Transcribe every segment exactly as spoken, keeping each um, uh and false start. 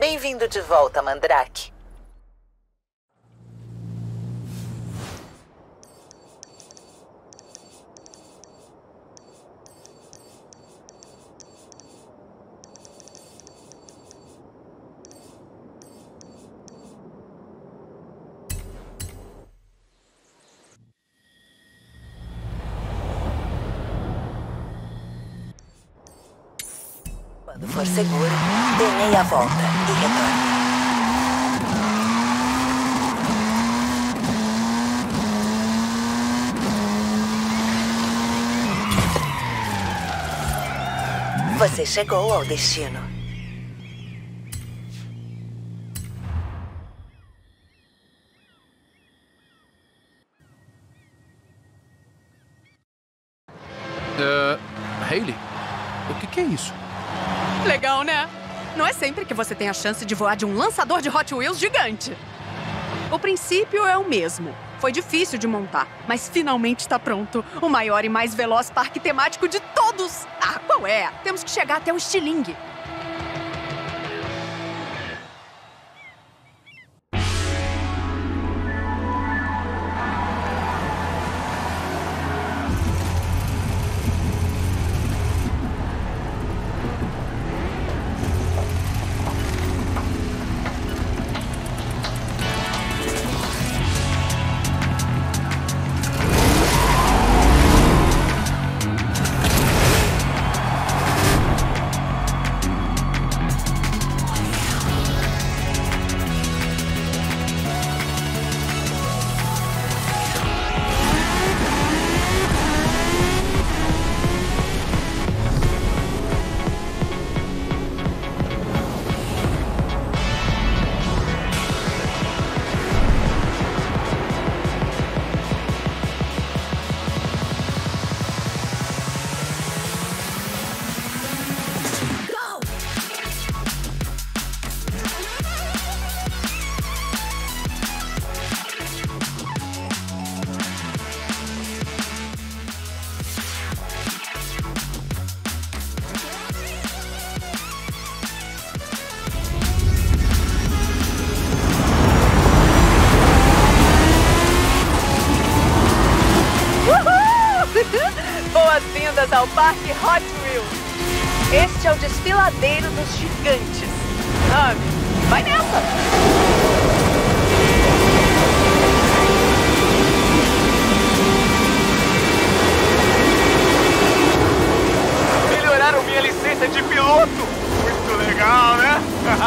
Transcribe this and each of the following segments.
Bem-vindo de volta, Mandrake. Quando for seguro, dê meia volta e retorne. Você chegou ao destino. Uh, Hayley, o que, que é isso? Legal, né? Não é sempre que você tem a chance de voar de um lançador de Hot Wheels gigante. O princípio é o mesmo. Foi difícil de montar, mas finalmente está pronto. O maior e mais veloz parque temático de todos. Ah, qual é? Temos que chegar até o estilingue. Boas-vindas ao Parque Hot Wheels. Este é o desfiladeiro dos gigantes. Sabe? Vai nessa! Melhoraram minha licença de piloto! Muito legal, né?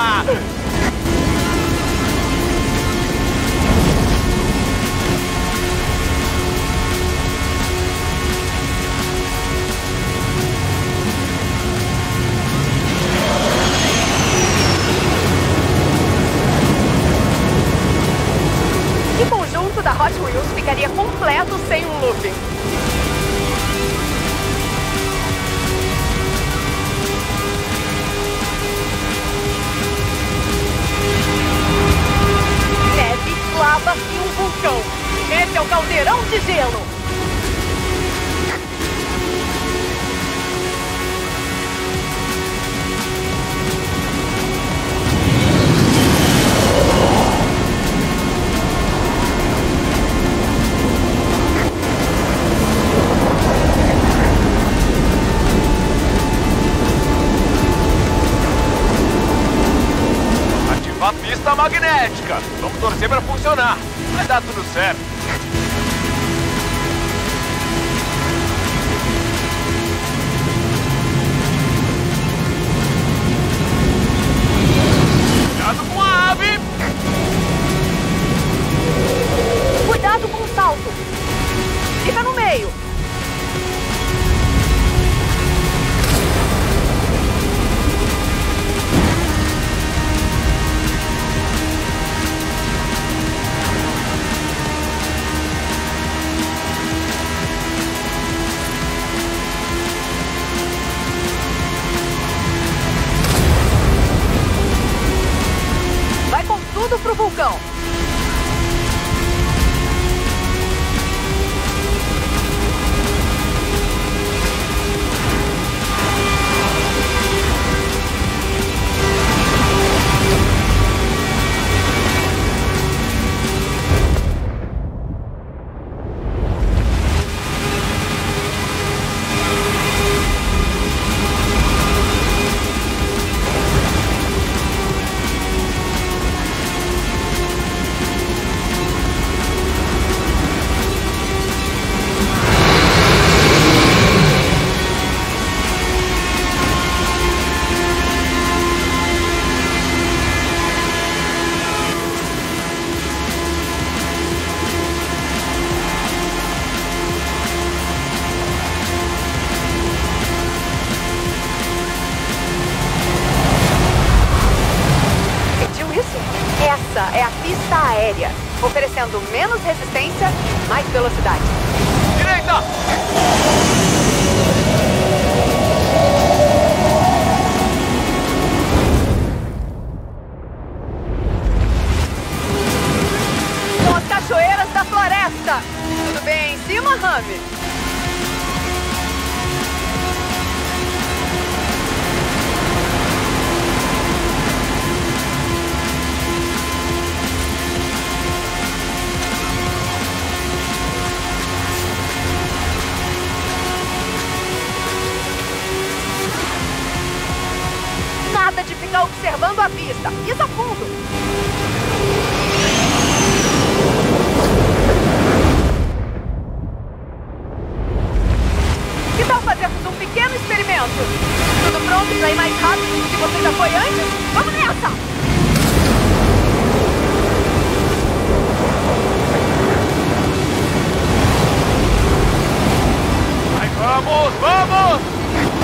Que conjunto da Hot Wheels ficaria completo sem um looping? Neve, lava e um vulcão. Esse é o caldeirão de gelo. A pista magnética. Vamos torcer para funcionar. Vai dar tudo certo. Cuidado com a ave. Cuidado com o salto. Fica no meio. Tudo pro vulcão. isso? Essa é a pista aérea, oferecendo menos resistência e mais velocidade. Direita! São as cachoeiras da floresta. Tudo bem em cima, Rami? Nada de ficar observando a pista. Pisa fundo. Que tal fazermos um pequeno experimento? Tudo pronto para ir mais rápido do que você já foi antes? Vamos nessa! Vai, vamos, vamos!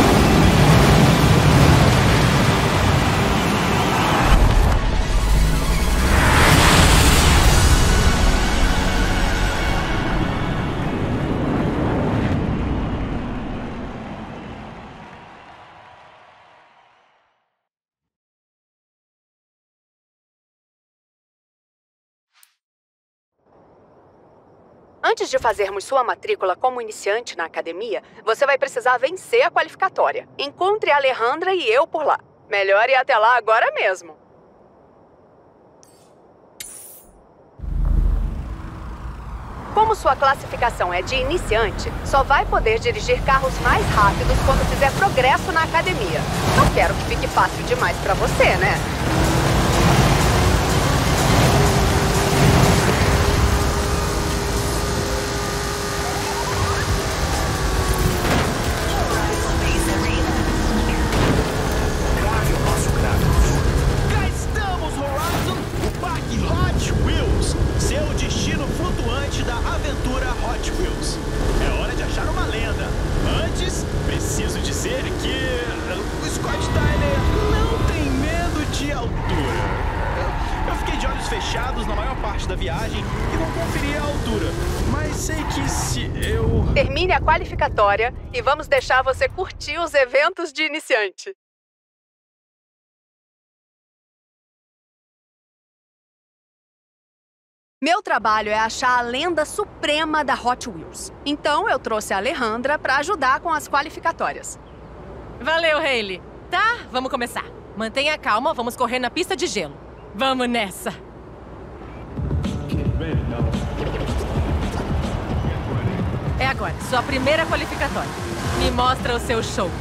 Antes de fazermos sua matrícula como iniciante na academia, você vai precisar vencer a qualificatória. Encontre a Alejandra e eu por lá. Melhor ir até lá agora mesmo. Como sua classificação é de iniciante, só vai poder dirigir carros mais rápidos quando fizer progresso na academia. Não quero que fique fácil demais pra você, né? Termine a qualificatória e vamos deixar você curtir os eventos de iniciante. Meu trabalho é achar a lenda suprema da Hot Wheels. Então eu trouxe a Alejandra para ajudar com as qualificatórias. Valeu, Hayley. Tá, vamos começar. Mantenha calma, vamos correr na pista de gelo. Vamos nessa. É agora, sua primeira qualificatória. Me mostra o seu show.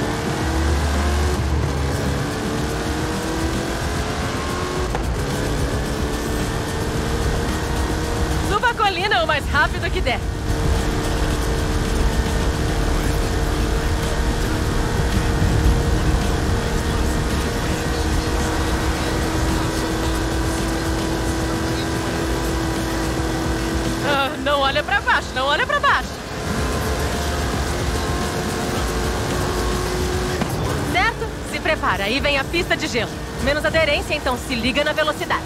Suba a colina o mais rápido que der. Ah, não olha pra baixo, não olha pra baixo. Certo? Se prepara, aí vem a pista de gelo. Menos aderência, então se liga na velocidade.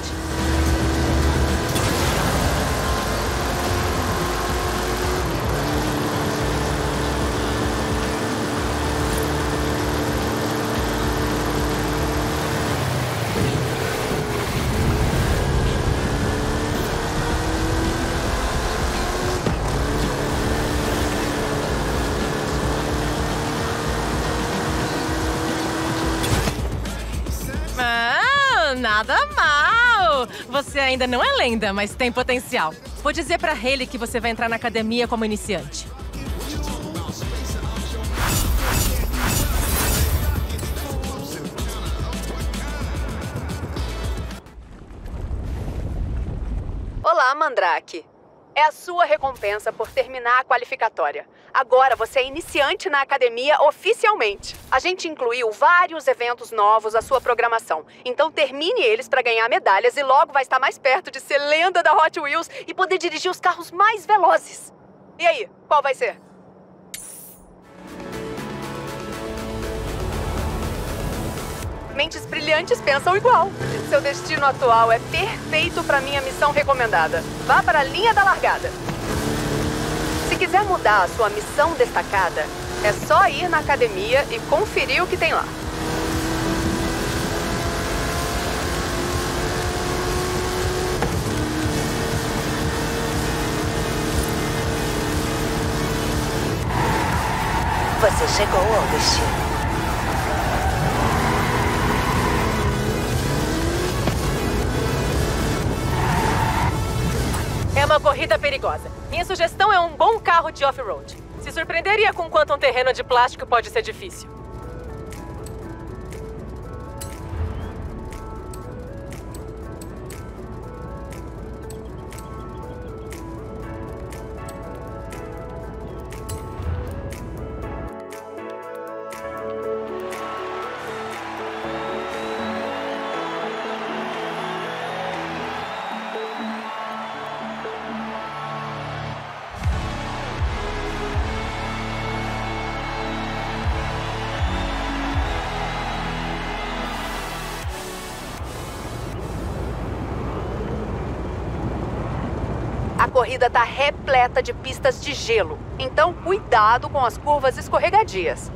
Nada mal! Você ainda não é lenda, mas tem potencial. Vou dizer pra Hayley que você vai entrar na academia como iniciante. Olá, Mandrake. É a sua recompensa por terminar a qualificatória. Agora você é iniciante na academia oficialmente. A gente incluiu vários eventos novos à sua programação. Então termine eles para ganhar medalhas e logo vai estar mais perto de ser lenda da Hot Wheels e poder dirigir os carros mais velozes. E aí, qual vai ser? Mentes brilhantes pensam igual. Seu destino atual é perfeito para minha missão recomendada. Vá para a linha da largada. Se quiser mudar a sua missão destacada, é só ir na academia e conferir o que tem lá. Você chegou ao destino. É uma corrida perigosa. Minha sugestão é um bom carro de off-road. Se surpreenderia com quanto um terreno de plástico pode ser difícil. A corrida está repleta de pistas de gelo, então cuidado com as curvas escorregadias.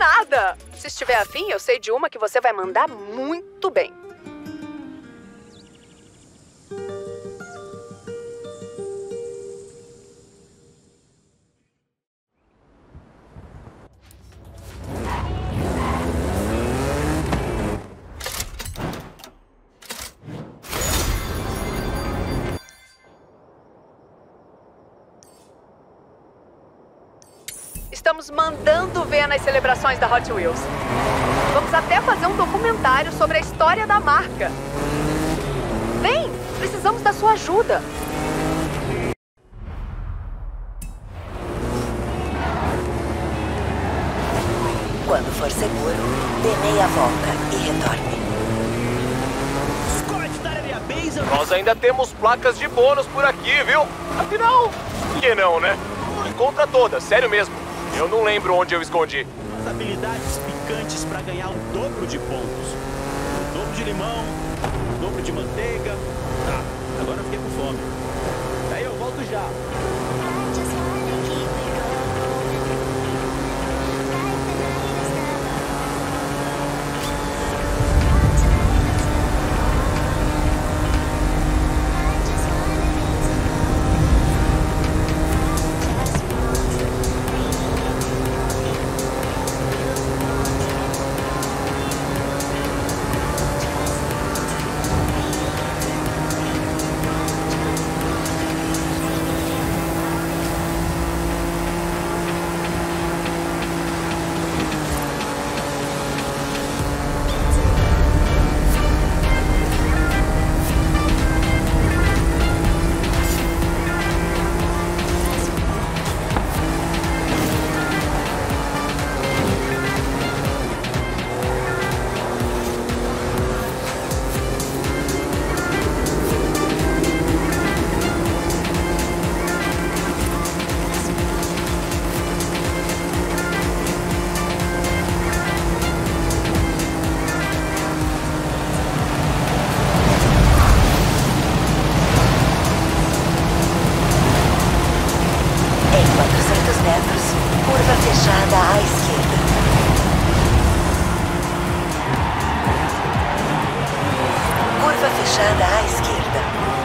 nada! Se estiver afim, eu sei de uma que você vai mandar muito bem. Estamos mandando ver nas celebrações da Hot Wheels. Vamos até fazer um documentário sobre a história da marca. Vem, precisamos da sua ajuda. Quando for seguro, dê meia volta e retorne. Nós ainda temos placas de bônus por aqui, viu? Afinal, por que não, né? Encontra todas, sério mesmo. Eu não lembro onde eu escondi. As habilidades picantes para ganhar o dobro de pontos. O dobro de limão, o dobro de manteiga. Tá, agora eu fiquei com fome. Daí eu volto já. Fechada à esquerda.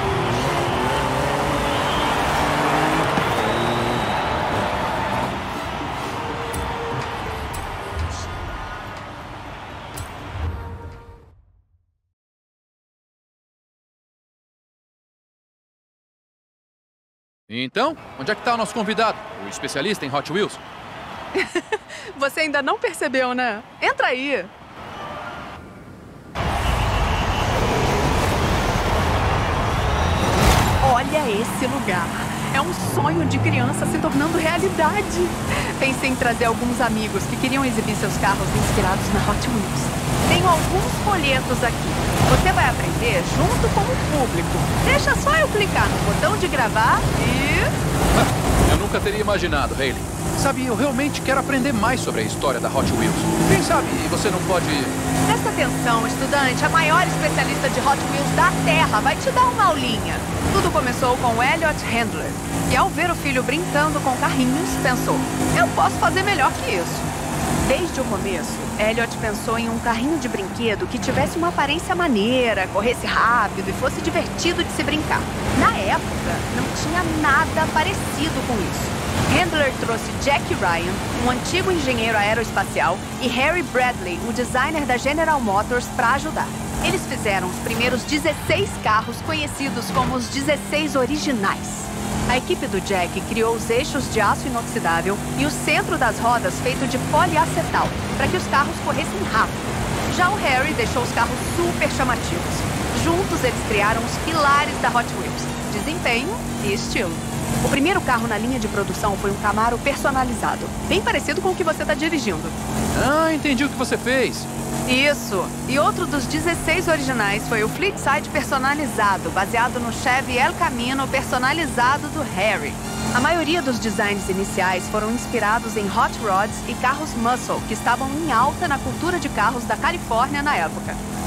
Então, onde é que tá o nosso convidado? O especialista em Hot Wheels? Você ainda não percebeu, né? Entra aí. Olha esse lugar. É um sonho de criança se tornando realidade. Pensei em trazer alguns amigos que queriam exibir seus carros inspirados na Hot Wheels. Tenho alguns folhetos aqui. Você vai aprender junto com o público. Deixa só eu clicar no botão de gravar e... Eu nunca teria imaginado, Hayley. Sabe, eu realmente quero aprender mais sobre a história da Hot Wheels. Quem sabe você não pode... Presta atenção, estudante. A maior especialista de Hot Wheels da Terra vai te dar uma aulinha. Tudo começou com Elliot Handler, que ao ver o filho brincando com carrinhos, pensou, eu posso fazer melhor que isso. Desde o começo, Elliot pensou em um carrinho de brinquedo que tivesse uma aparência maneira, corresse rápido e fosse divertido de se brincar. Na época, não tinha nada parecido com isso. Handler trouxe Jack Ryan, um antigo engenheiro aeroespacial, e Harry Bradley, o designer da General Motors, para ajudar. Eles fizeram os primeiros dezesseis carros conhecidos como os dezesseis originais. A equipe do Jack criou os eixos de aço inoxidável e o centro das rodas feito de poliacetal, para que os carros corressem rápido. Já o Harry deixou os carros super chamativos. Juntos eles criaram os pilares da Hot Wheels: desempenho e estilo. O primeiro carro na linha de produção foi um Camaro personalizado, bem parecido com o que você está dirigindo. Ah, entendi o que você fez. Isso. E outro dos dezesseis originais foi o Fleetside personalizado, baseado no Chevy El Camino personalizado do Harry. A maioria dos designs iniciais foram inspirados em hot rods e carros muscle, que estavam em alta na cultura de carros da Califórnia na época.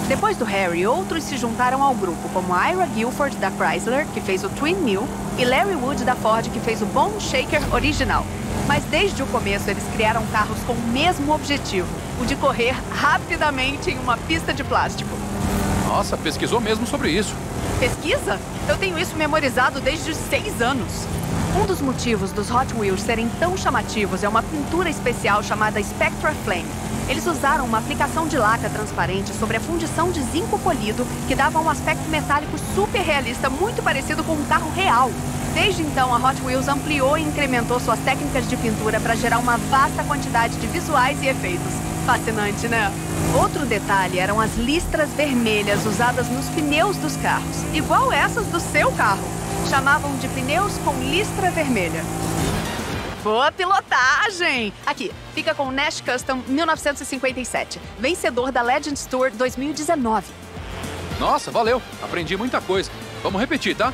Depois do Harry, outros se juntaram ao grupo, como Ira Guilford, da Chrysler, que fez o Twin Mill, e Larry Wood, da Ford, que fez o Bone Shaker original. Mas desde o começo, eles criaram carros com o mesmo objetivo, o de correr rapidamente em uma pista de plástico. Nossa, pesquisou mesmo sobre isso. Pesquisa? Eu tenho isso memorizado desde os seis anos. Um dos motivos dos Hot Wheels serem tão chamativos é uma pintura especial chamada Spectra Flame. Eles usaram uma aplicação de laca transparente sobre a fundição de zinco polido que dava um aspecto metálico super realista, muito parecido com um carro real. Desde então, a Hot Wheels ampliou e incrementou suas técnicas de pintura para gerar uma vasta quantidade de visuais e efeitos. Fascinante, né? Outro detalhe eram as listras vermelhas usadas nos pneus dos carros, igual essas do seu carro. Chamavam de pneus com listra vermelha. Boa pilotagem! Aqui, fica com o Nash Custom mil novecentos e cinquenta e sete, vencedor da Legends Tour dois mil e dezenove. Nossa, valeu. Aprendi muita coisa. Vamos repetir, tá?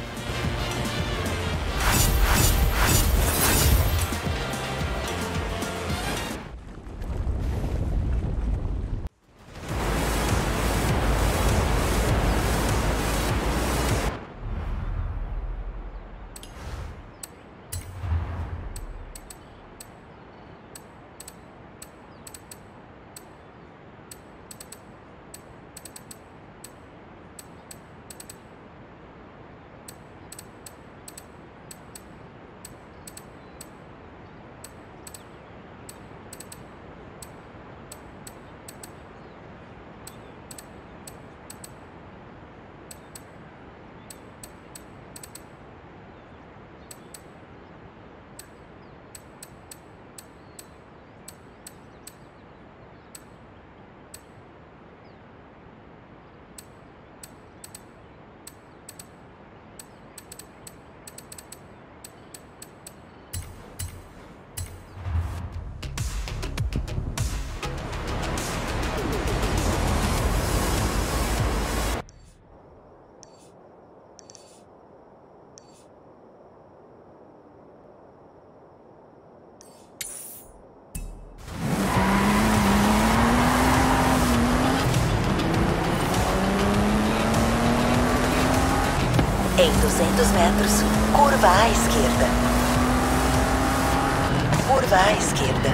Em duzentos metros, curva à esquerda. Curva à esquerda.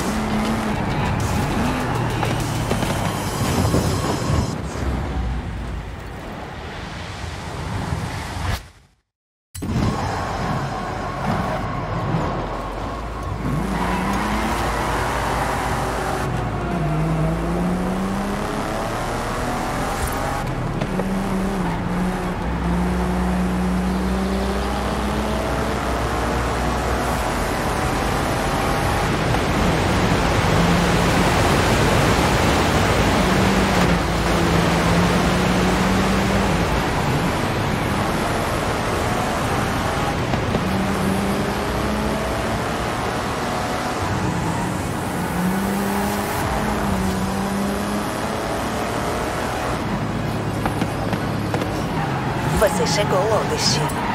Você chegou ao destino.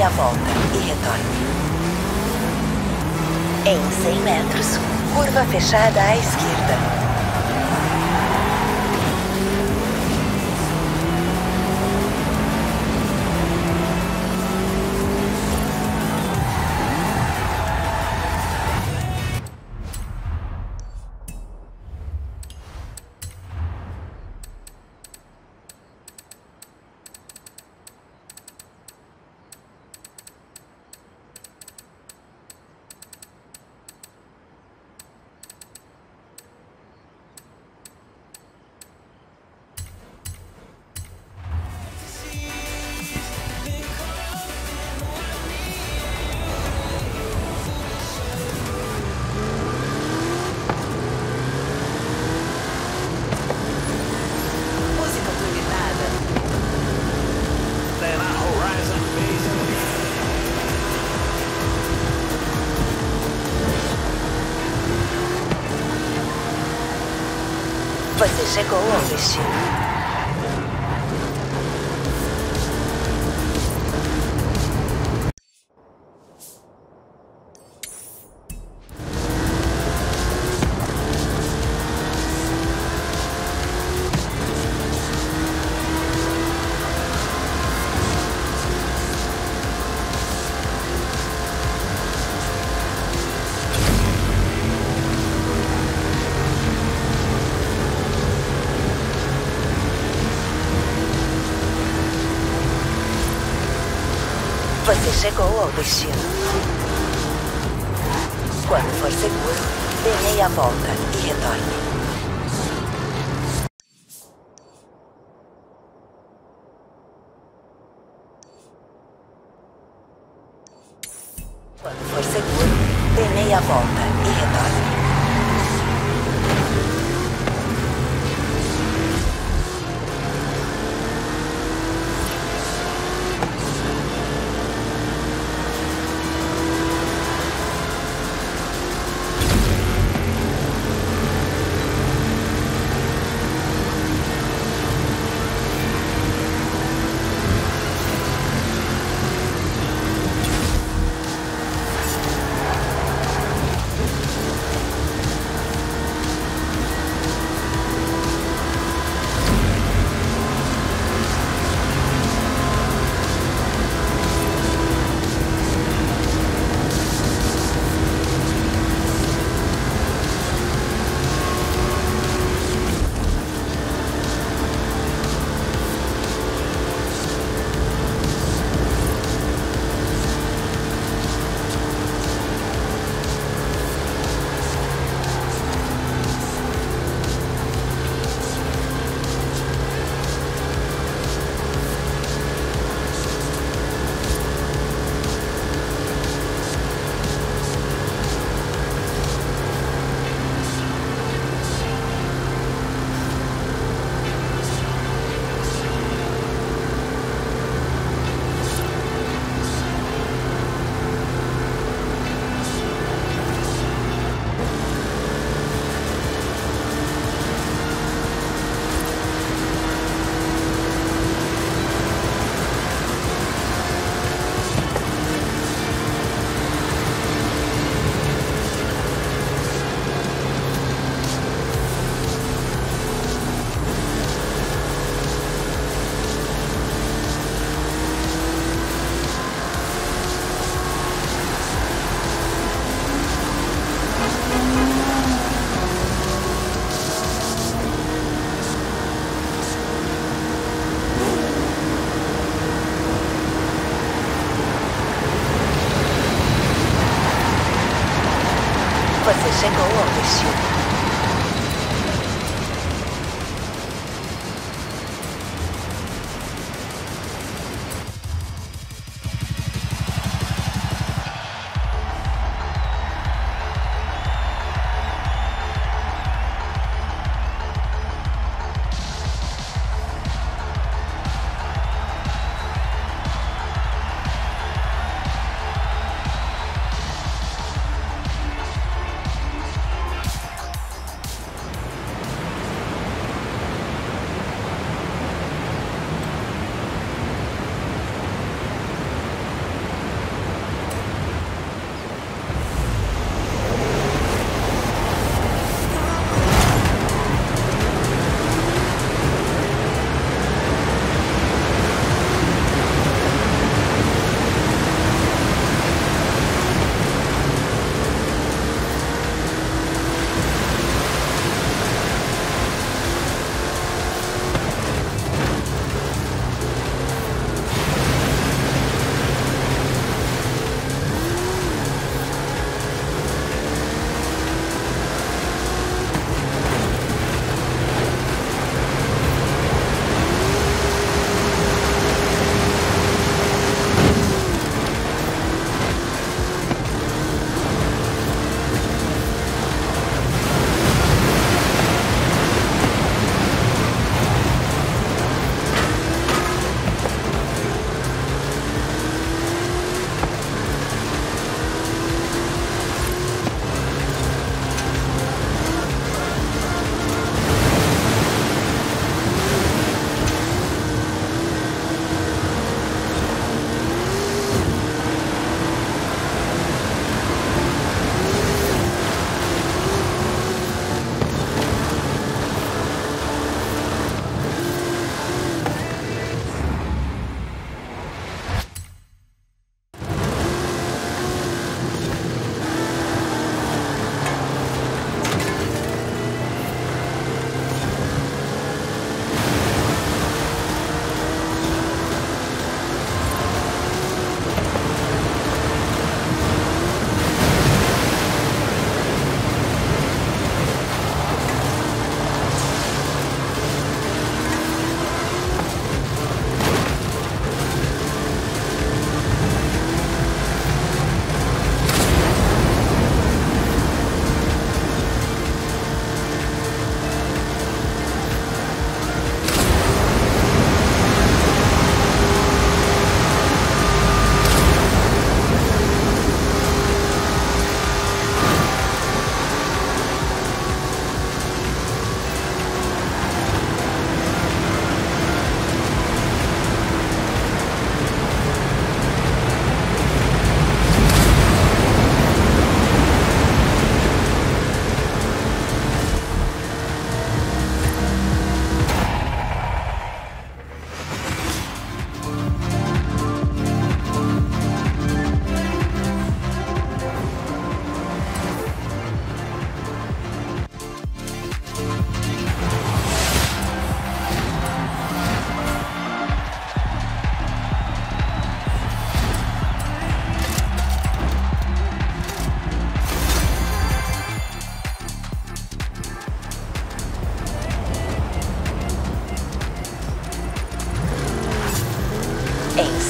meia volta e retorne. Em cem metros, curva fechada à esquerda. Você chegou ao destino. Você chegou ao destino. Quando for seguro, dê meia volta e retorne. Quando for seguro, dê meia volta e retorne. Você chegou ao destino.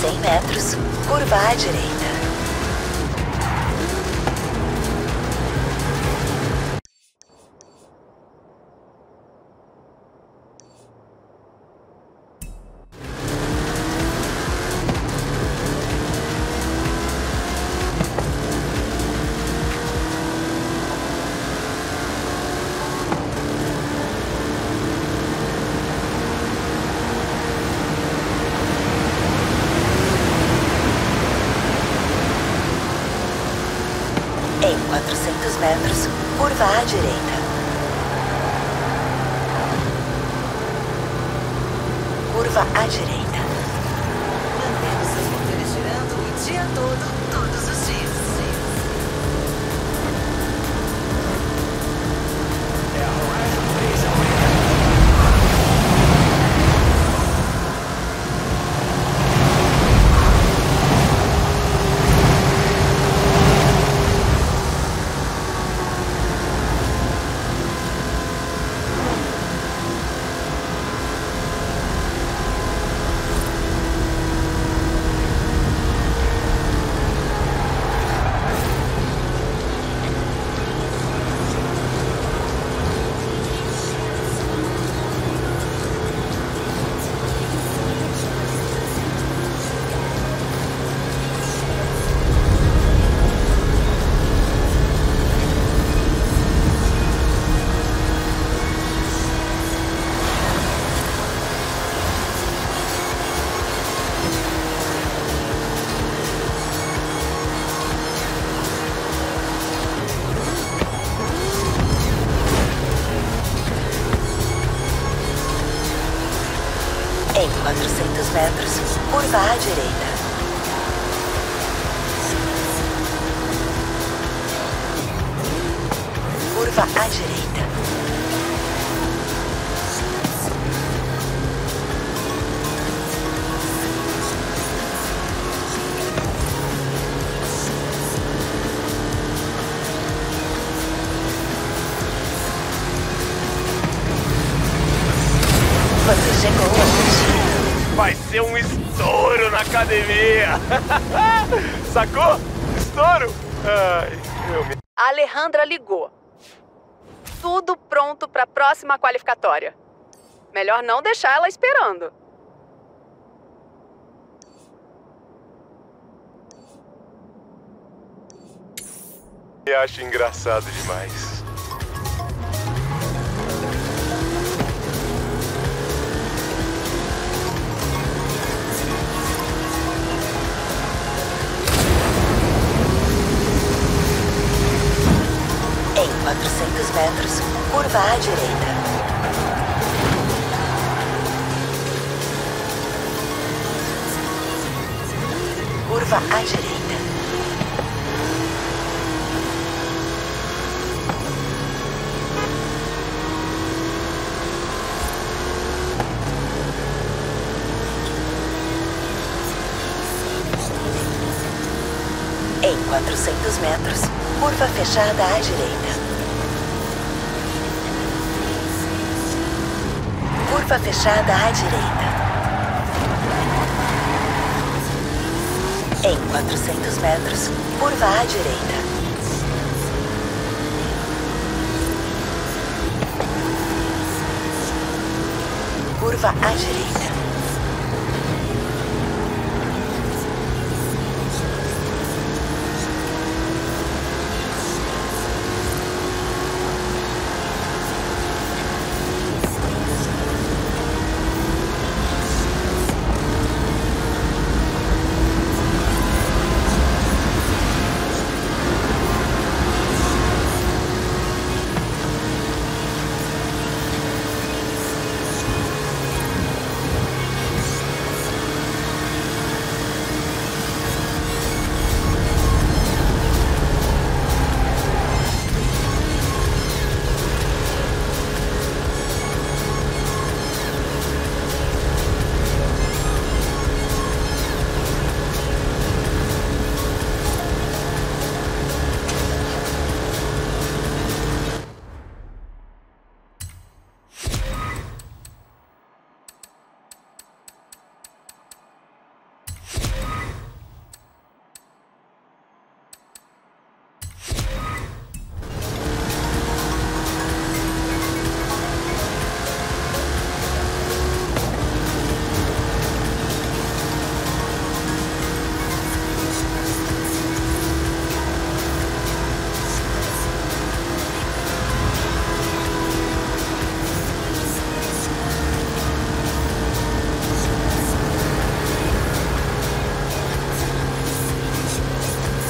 cem metros, curva à direita. Em quatrocentos metros, curva à direita. Curva à direita. Mantemos as motores girando o dia todo, todos os dias. Em quatrocentos metros, curva à direita. Curva à direita. Você chegou hoje. Vai ser um estouro na academia. Sacou? Estouro? Ai, meu... A Alejandra ligou. Tudo pronto para a próxima qualificatória. Melhor não deixar ela esperando. Me acho engraçado demais. Em quatrocentos metros, curva à direita. Curva à direita. Em quatrocentos metros, curva fechada à direita. Curva fechada à direita. Em quatrocentos metros, curva à direita. Curva à direita.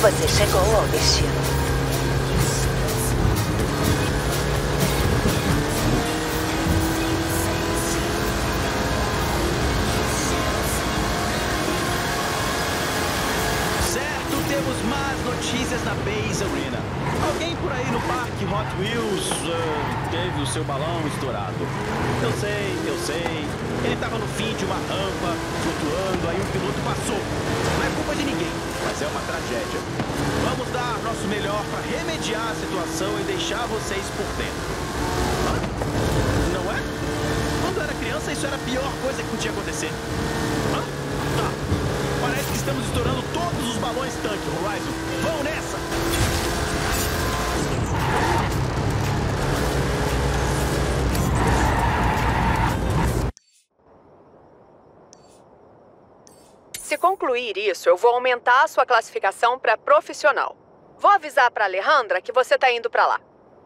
Você chegou ao destino. Temos más notícias na Base Arena. Alguém por aí no parque Hot Wheels uh, teve o seu balão estourado. Eu sei, eu sei. Ele estava no fim de uma rampa, flutuando, aí o piloto passou. Não é culpa de ninguém, mas é uma tragédia. Vamos dar nosso melhor para remediar a situação e deixar vocês por dentro. Hã? Não é? Quando eu era criança, isso era a pior coisa que podia acontecer. Hã? Tá. Parece que estamos estourando todos os balões tanque, Horizon. Vão nessa! Se concluir isso, eu vou aumentar a sua classificação para profissional. Vou avisar para Alejandra que você tá indo para lá.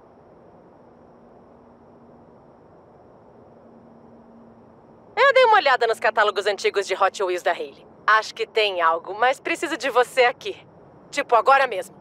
Eu dei uma olhada nos catálogos antigos de Hot Wheels da Hayley. Acho que tem algo, mas preciso de você aqui. Tipo, agora mesmo.